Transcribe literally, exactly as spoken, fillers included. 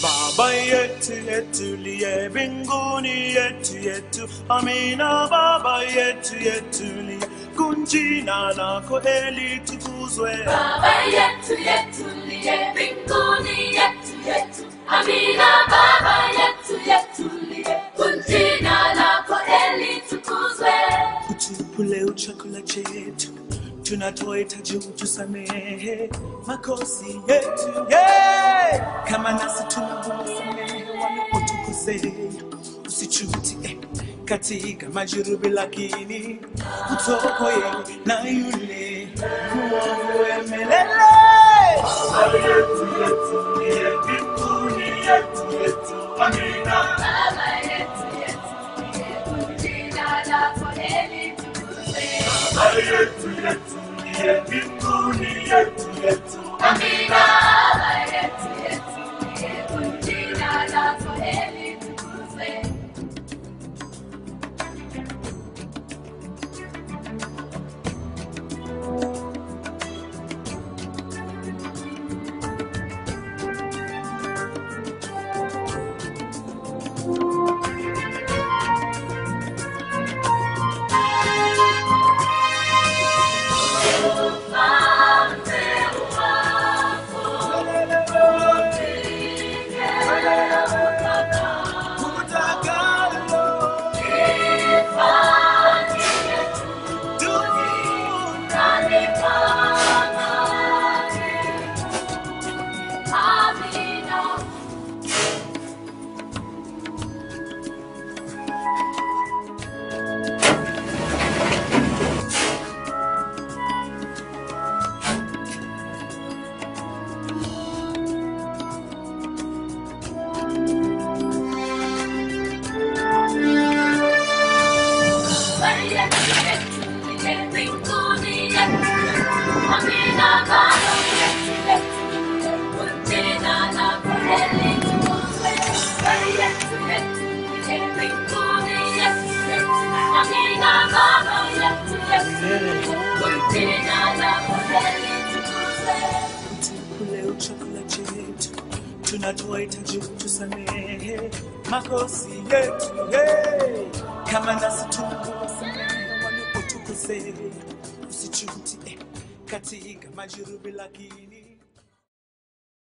Baba yetu yetu liye mbinguni yetu yetu, amina. Baba yetu yetu liye kunjina lako eli tukuzwe. Baba yetu yetu liye mbinguni yetu yetu, amina. Baba yetu yetu liye kunjina lako eli tukuzwe. Utupe leo chakula chetu, tunatuhitaji utusamehe makosa yetu, yeah, kama nasi tunavyowasamehe wanaotukosea, usitutie katika majaribu, lakini utuokoe na yule mwovu milele. Baba yetu yetu liye mbinguni yetu yetu, amina. Baba yetu yetu liye kunjina lako eli tukuzwe. Baba yetu yetu liye mbinguni yetu yetu, amina. Baba yetu yetu liye kunjina lako eli tukuzwe. Leo chakula chetu, tunatuhitaji utusamehe makosa yetu, hey, kama nasi tunavyowasamehe wanaotukosea, usitutie katika majaribu, lakini